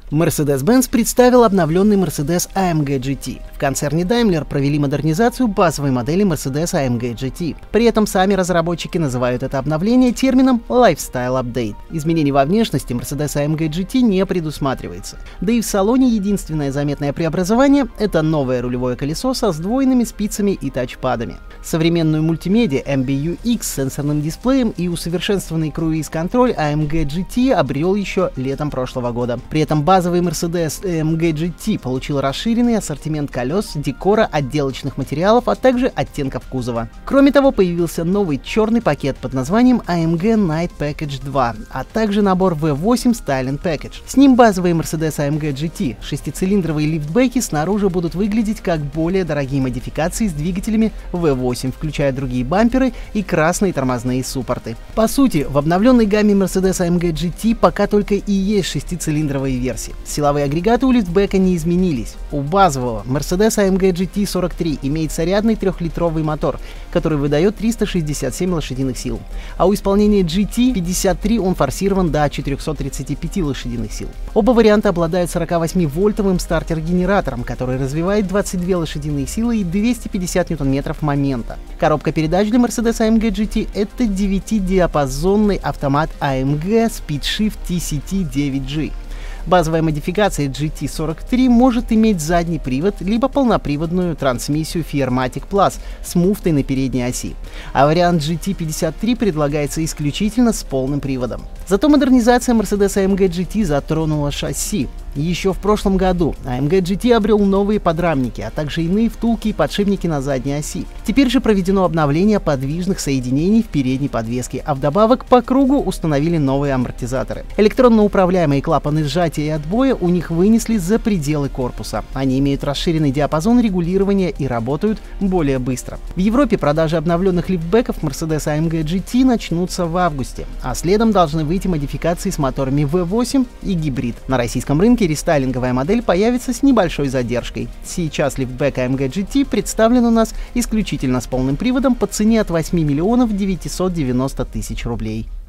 Mercedes-Benz представил обновленный Mercedes AMG GT. В концерне Daimler провели модернизацию базовой модели Mercedes AMG GT. При этом сами разработчики называют это обновление термином Lifestyle Update. Изменений во внешности Mercedes AMG GT не предусматривается. Да и в салоне единственное заметное преобразование — это новое рулевое колесо со сдвоенными спицами и тачпадами. Современную мультимедиа MBUX с сенсорным дисплеем и усовершенствованный круиз-контроль AMG GT обрел еще летом прошлого года. При этом базовый Mercedes AMG GT получил расширенный ассортимент колес, декора, отделочных материалов, а также оттенков кузова. Кроме того, появился новый черный пакет под названием AMG Night Package 2, а также набор V8 Styling Package. С ним базовый Mercedes AMG GT шестицилиндровые лифтбеки снаружи будут выглядеть как более дорогие модификации с двигателями V8, включая другие бамперы и красные тормозные суппорты. По сути, в обновленной гамме Mercedes AMG GT пока только и есть шестицилиндровые версии. Силовые агрегаты у лифтбека не изменились. У базового Mercedes AMG GT 43 имеется рядный 3-литровый мотор, который выдает 367 лошадиных сил. А у исполнения GT 53 он форсирован до 435 лошадиных сил. Оба варианта обладают 48-вольтовым стартер-генератором, который развивает 22 лошадиные силы и 250 ньютон-метров момента. Коробка передач для Mercedes AMG GT — это 9-диапазонный автомат AMG SpeedShift TCT 9G. Базовая модификация GT43 может иметь задний привод, либо полноприводную трансмиссию Fearmatic Plus с муфтой на передней оси, а вариант GT53 предлагается исключительно с полным приводом. Зато модернизация Mercedes AMG GT затронула шасси. Еще в прошлом году AMG GT обрел новые подрамники, а также иные втулки и подшипники на задней оси. Теперь же проведено обновление подвижных соединений в передней подвеске, а вдобавок по кругу установили новые амортизаторы. Электронно управляемые клапаны сжатия и отбоя у них вынесли за пределы корпуса. Они имеют расширенный диапазон регулирования и работают более быстро. В Европе продажи обновленных лифтбеков Mercedes AMG GT начнутся в августе, а следом должны выйти модификации с моторами V8 и гибрид. На российском рынке рестайлинговая модель появится с небольшой задержкой. Сейчас лифтбек AMG GT представлен у нас исключительно с полным приводом по цене от 8 миллионов 990 тысяч рублей.